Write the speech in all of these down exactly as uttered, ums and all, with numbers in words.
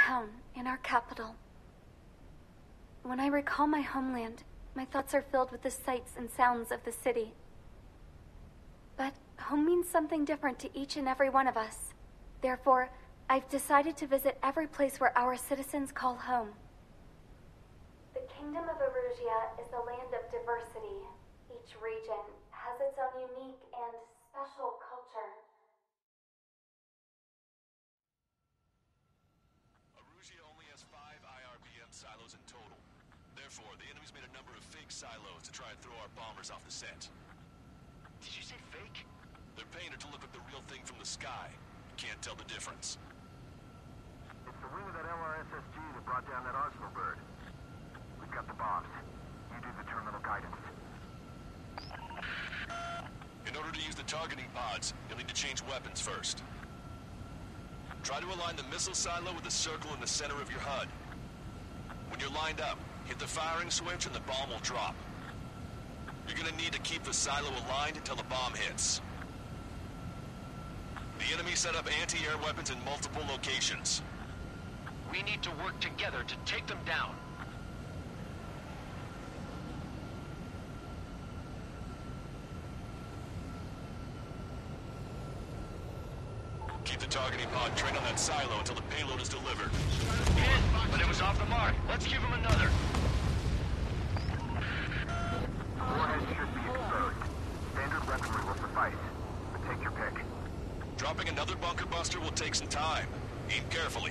town, in our capital. When I recall my homeland, my thoughts are filled with the sights and sounds of the city. But home means something different to each and every one of us. Therefore, I've decided to visit every place where our citizens call home. The Kingdom of Erusia is a land of diversity. Each region has its own unique and special culture. Erusia only has five I R B M silos in total. Therefore, the enemy's made a number of fake silos to try and throw our bombers off the scent. Did you say fake? They're painted to look like the real thing from the sky. Can't tell the difference. It's the wing of that L R S S G that brought down that Arsenal bird. We've got the bombs. You do the terminal guidance. In order to use the targeting pods, you'll need to change weapons first. Try to align the missile silo with the circle in the center of your H U D. When you're lined up, hit the firing switch and the bomb will drop. You're gonna need to keep the silo aligned until the bomb hits. The enemy set up anti-air weapons in multiple locations. We need to work together to take them down. Keep the targeting pod trained on that silo until the payload is delivered. Hit, but it was off the mark. Let's give him another. Warhead should be exposed. Standard weaponry will suffice, but take your pick. Dropping another bunker buster will take some time. Aim carefully.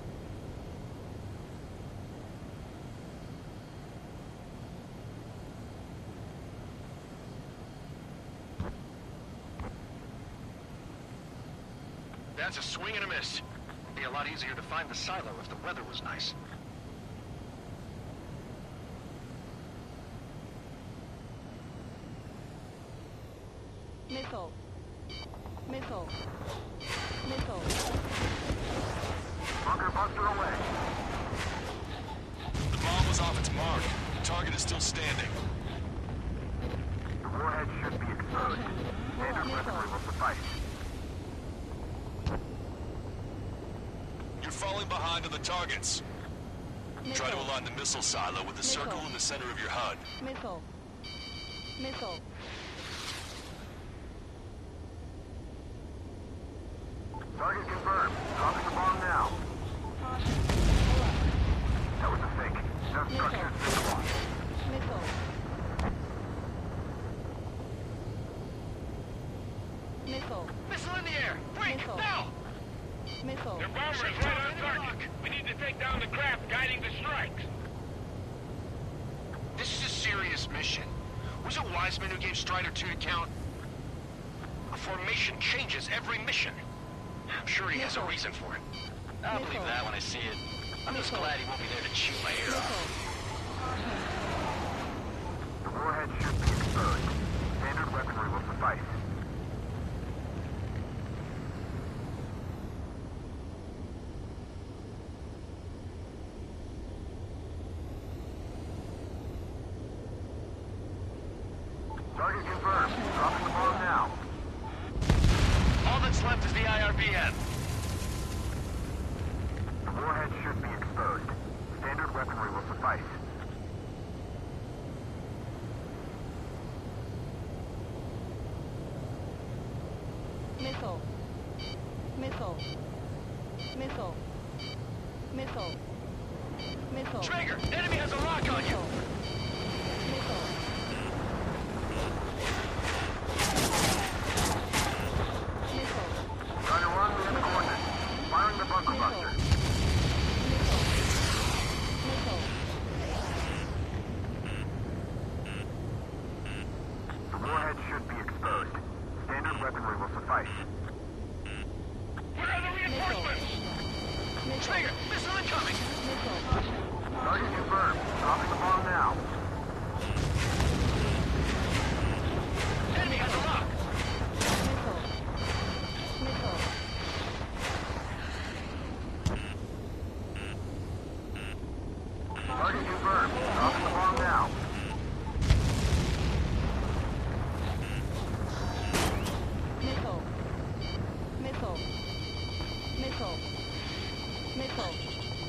That's a swing and a miss. It'd be a lot easier to find the silo if the weather was nice. Missile. Missile. Missile. Bunker buster away. The bomb was off its mark. The target is still standing. The warhead should be exposed. Standard weaponry will suffice. You're falling behind on the targets. Missile. Try to align the missile silo with the Missile. circle in the center of your H U D. Missile. Missile. Target confirmed. Dropping the bomb now. Caution. That was a fake. No structures visible. Missile. Missile. Missile in the air! Quick, Missile. now! Missile. Their bomber is right on target. We need to take down the craft guiding the strikes. This is a serious mission. Was it Wiseman who gave Strider two to count? A formation changes every mission. I'm sure he has a reason for it. I'll believe that when I see it. I'm just glad he won't be there to chew my ear off. The warhead should be exposed. Standard weaponry will suffice. Target confirmed. Dropping the bomb now. All that's left is the I R B M. The warhead should be exposed. Standard weaponry will suffice. Missile. Missile. Missile. Missile. Missile. Traeger, enemy has a lock on you. Missile. Missile. Strider one, we have coordinates. Firing the bunker buster. Missile. The warhead should be exposed. Standard weaponry will suffice. Where are the reinforcements? Missile. Traeger, missile incoming! Missile. Target confirmed. Dropping the bomb now. Enemy has a lock! Missile. Missile. Target confirmed. Dropping the bomb now. Missile. Missile. Missile. Missile.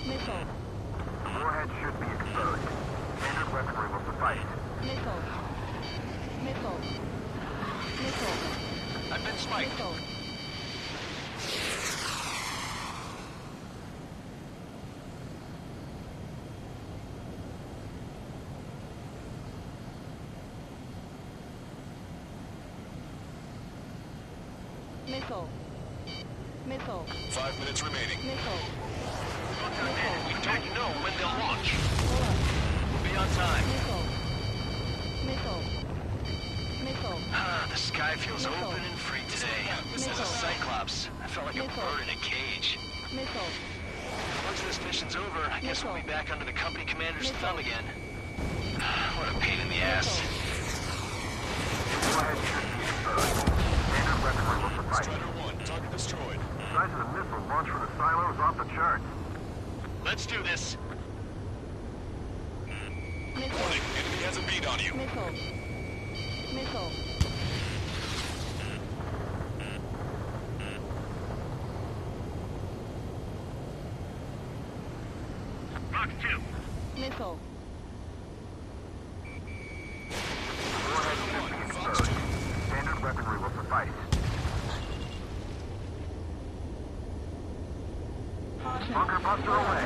Missile. The warhead should be exposed. Standard weaponry will suffice. Missile. Missile. Missile. I've been spiked. Missile. Missile. Missile. Five minutes remaining. Missile. We don't know when they'll launch. Pull up. We'll be on time. Missile. Missile. Missile. Ah, the sky feels Missile. open and free today. This is a Missile. Cyclops. I felt like a Missile. bird in a cage. Missile. Once this mission's over, I guess we'll be Missile. back under the company commander's Missile. thumb again. What a pain in the ass. Missile. Warhead should be exposed. Standard weaponry will suffice. Strider one, target destroyed. The size of the missile launched from the silo is off the charts. Let's do this. Missile. Warning, enemy has a bead on you. Missile. Missile. Box two. Missile. Warhead should be exposed. Standard weaponry will suffice. Caution. Bunker buster away.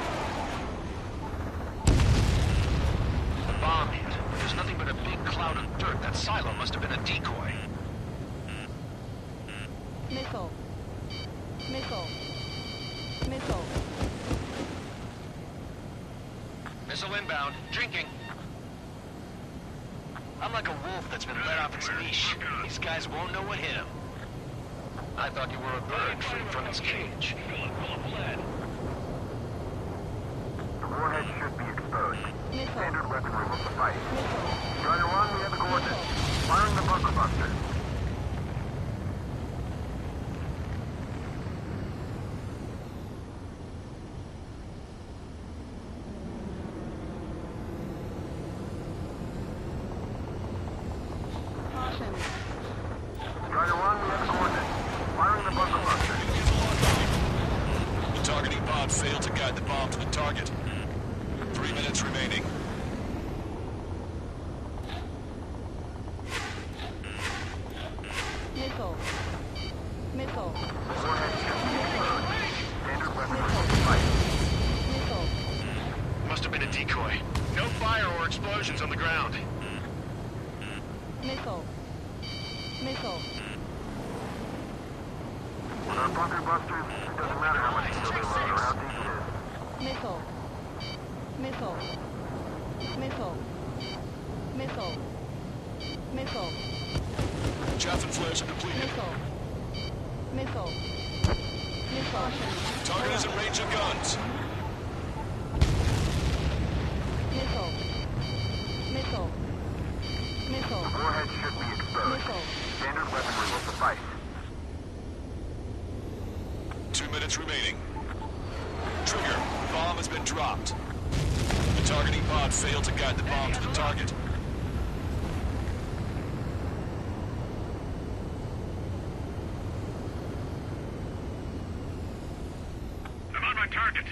The bomb hit. There's nothing but a big cloud of dirt. That silo must have been a decoy. Missile. Missile. Missile. Missile inbound. Drinking. I'm like a wolf that's been let off its leash. These guys won't know what hit him. I thought you were a bird free from its cage. The warhead should be exposed. Missile. Standard weaponry will suffice. Missile. Strider one, we have the coordinates. Firing the bunker buster. Caution. Strider one, we have the coordinates. Firing the bunker buster. The targeting pod failed to guide the bomb to the target. Three minutes remaining. Missile. Missile. Warhead should be exposed. Standard weaponry will suffice. Missile. Must have been a decoy. No fire or explosions on the ground. Missile. Missile. With our bunker busters, it doesn't matter how much fuel they load around these is. Missile. Missile. Missile. Missile. Missile. Chaff and flares are depleted. Missile. Missile. Missile. Target is in range of guns. Missile. Missile. Missile. Warhead should be exposed. Missile. Standard weaponry will suffice. Two minutes remaining. Trigger, bomb has been dropped. The targeting pod failed to guide the bomb to the target. I'm on my target.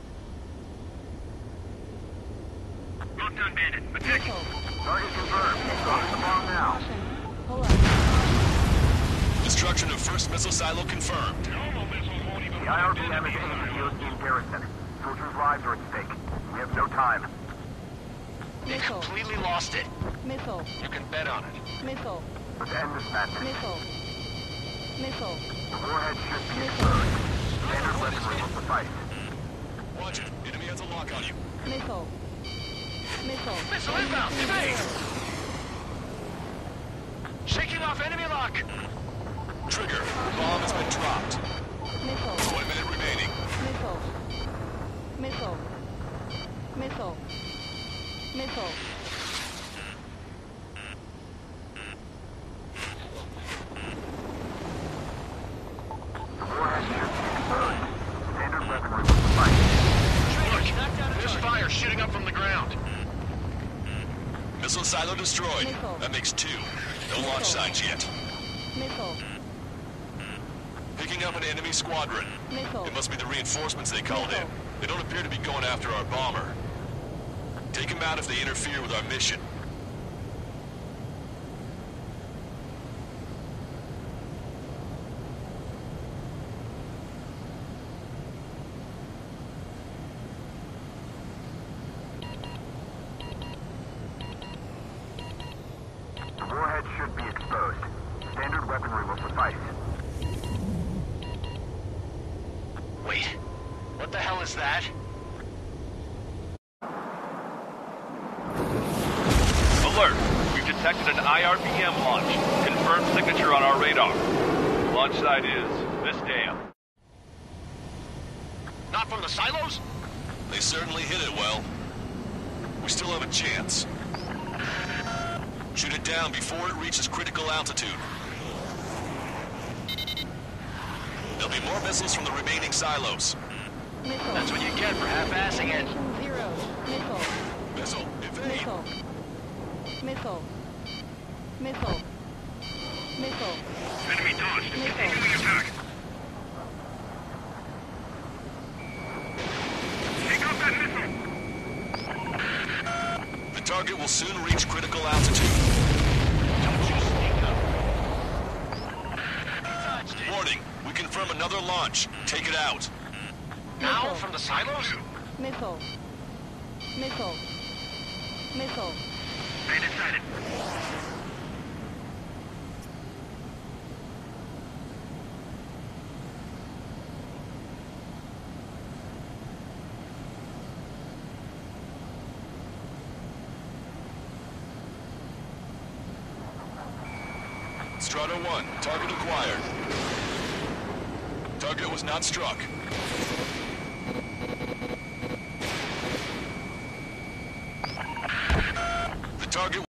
Locked on bandit. Attack. Missile. Target confirmed. Dropping the bomb now. Caution. Pull up. Destruction of first missile silo confirmed. Normal missiles won't even The I R B M is aimed at the Osteen garrison. Soldiers' lives are at stake. We have no time. Missile. Completely lost it. Missile. You can bet on it. Missile. Let's end this madness. Missile. Missile. The warhead should be Missile. exposed. Standard weaponry will suffice. Watch it. Enemy has a lock on you. Missile. Missile. Missile inbound! Evade! Shaking off enemy lock! Trigger, bomb has been dropped. Missile. One minute remaining. Missile. Missile. Missile. Missile. The warhead should be exposed. Standard weaponry will suffice. Look! There's fire shooting up from the ground. Missile silo destroyed. Missile. That makes two. No launch Missile. signs yet. Missile. Picking up an enemy squadron. Missile. It must be the reinforcements they called in. Missile. They don't appear to be going after our bomber. Take them out if they interfere with our mission. The warhead should be exposed. Standard weaponry will suffice. Wait, what the hell is that? Alert! We've detected an I R B M launch. Confirmed signature on our radar. Launch site is this dam. Not from the silos? They certainly hit it well. We still have a chance. Shoot it down before it reaches critical altitude. There'll be more missiles from the remaining silos. Missile. That's what you get for half-assing it. Station zero. Missile. Missile, evade! Missile. Missile. Missile. Missile. Enemy dodged. Missile. Continuing attack. Take out that missile. The target will soon reach critical altitude. Don't you sneak up. Touched it. Warning, we confirm another launch. Take it out. Now Missile. from the silos? Missile. Missile. Missile. They decided. Strata one, target acquired. Target was not struck. The target